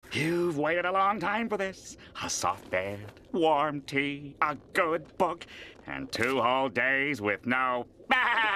You've waited a long time for this. A soft bed, warm tea, a good book, and 2 whole days with no